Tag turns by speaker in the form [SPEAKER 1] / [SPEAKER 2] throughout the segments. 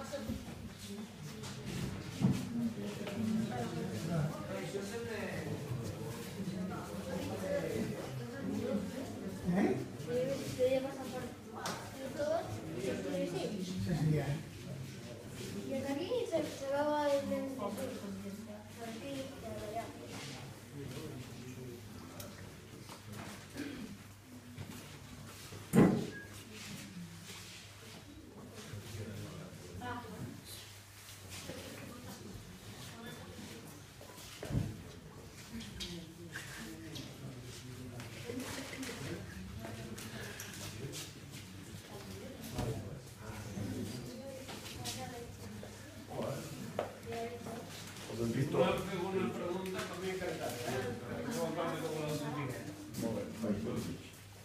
[SPEAKER 1] Una pregunta per mi encantada. No ho parlo com la científica.
[SPEAKER 2] Molt bé, vaig per mig.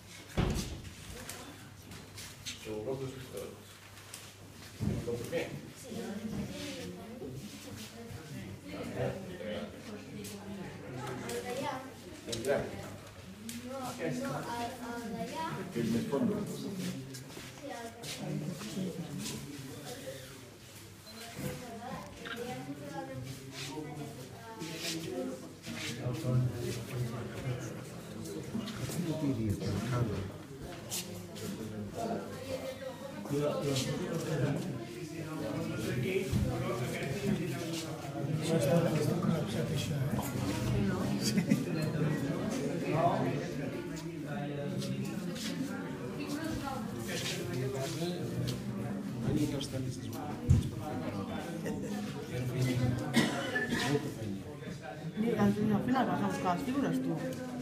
[SPEAKER 2] Sou els dos historiadors. El primer? Sí. El llarg. No, el d'allà. Que és més fondo.
[SPEAKER 3] Al final vas a buscar las figuras tú.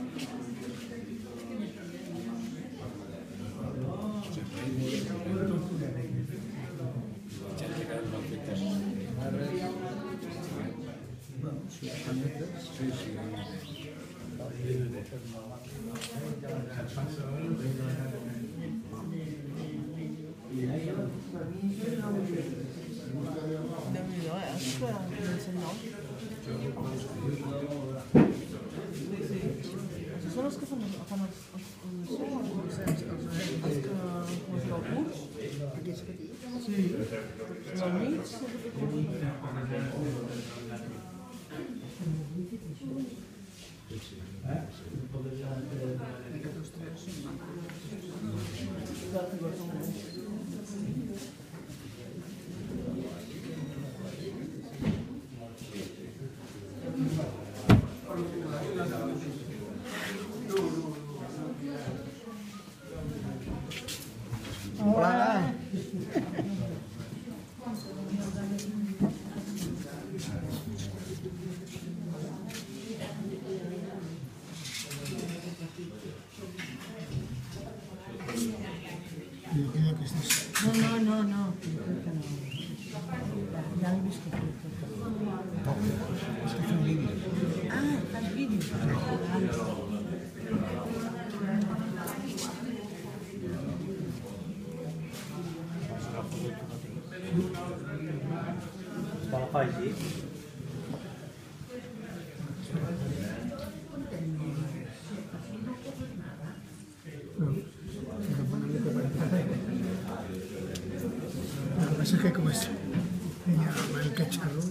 [SPEAKER 3] Són els que fan els curs? Aquests petits? Sí. Al mig? Hola. No. Ja l'he vist que és que fem vídeos. Ah, fas vídeos.
[SPEAKER 4] Te la fa així?
[SPEAKER 5] Lo que pasa es que como es ella va el cacharro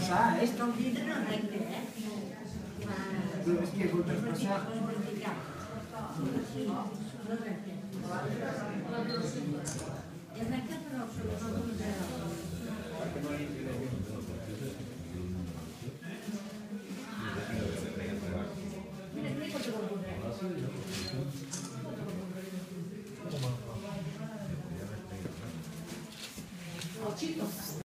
[SPEAKER 3] traspassar,
[SPEAKER 4] Questo video non è che è.
[SPEAKER 3] dove che vuoi traspassare?
[SPEAKER 4] E perché però sono